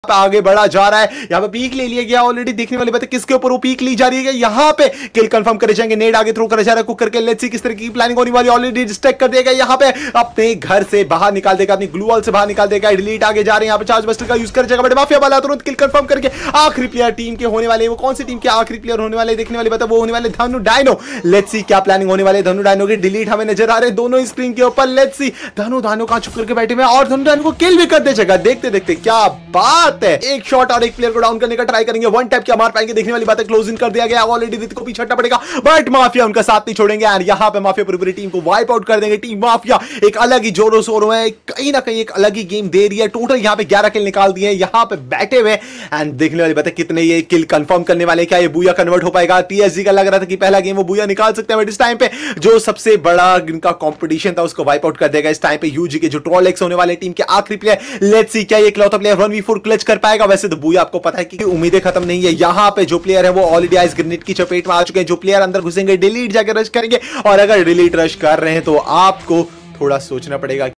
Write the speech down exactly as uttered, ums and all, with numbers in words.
आगे बढ़ा जा रहा है। यहाँ पे पीक ले लिया गया ऑलरेडी। देखने वाली बात है किसके ऊपर वो पीक ली जा रही है। यहाँ पे किल कंफर्म करे जाएंगे। नेड आगे थ्रो करे जा रहा है कुकर के। लेट्स सी किस तरह की प्लानिंग होने वाली। ऑलरेडी डिस्ट्रैक्ट कर देगा। यहाँ पे अपने घर से बाहर निकाल देगा, अपनी ग्लू वॉल से बाहर निकाल देगा। डिलीट आगे जा रहे हैं। यहाँ पे चार्ज बस्टर का यूज कर जाएगा। बट माफिया वाला तुरंत किल कंफर्म करके आखिरी प्लेयर टीम के होने वाले। वो कौन सी टीम के आखिरी प्लेयर होने वाले देखने वाली बात है, वो होने वाले धनु डायनो। लेट्स सी क्या प्लानिंग होने वाले धनु डायनो की। डिलीट हमें नजर आ रहे हैं दोनों स्क्रीन के ऊपर। लेट्स सी धनु डायनो कहां छुप करके बैठे हुए हैं और धनु डायनो को किल भी कर दे जाएगा। देखते देखते क्या बात है। एक शॉट और एक प्लेयर को डाउन करने का ट्राई करेंगे। वन टैप क्या मार पाएंगे देखने वाली बात है। क्लोज इन कर दिया गया। ऑलरेडी रित को पीछे हटना पड़ेगा बट माफिया उनका साथ नहीं छोड़ेंगे एंड यहां पे माफिया पूरी पूरी टीम को वाइप आउट कर देंगे। टीम माफिया एक अलग ही जोरों शोरों में कहीं ना कहीं एक अलग ही गेम दे रही है। टोटल यहां पे ग्यारह किल निकाल दिए यहां पे बैठे हुए एंड देखने वाली बात है कितने ये किल कंफर्म करने वाले। क्या ये बूया कन्वर्ट हो पाएगा। टीएसजी का लग रहा था कि पहला गेम वो बूया निकाल सकते हैं बट इस टाइम पे जो सबसे बड़ा इनका कंपटीशन था उसको वाइप आउट कर देगा। इस टाइम पे यूजी के जो ट्रोलेक्स होने वाले टीम के आखिरी प्लेयर। लेट्स सी क्या ये इकलौता player one v four clutch कर पाएगा। वैसे तो बूया आपको पता है कि उम्मीदें खत्म नहीं है। यहां पे जो प्लेयर है वो ऑलरेडी आइस ग्रेनेड की चपेट में आ चुके हैं। जो प्लेयर अंदर घुसेंगे डिलीट जाकर रश करेंगे और अगर डिलीट रश कर रहे हैं तो आपको थोड़ा सोचना पड़ेगा।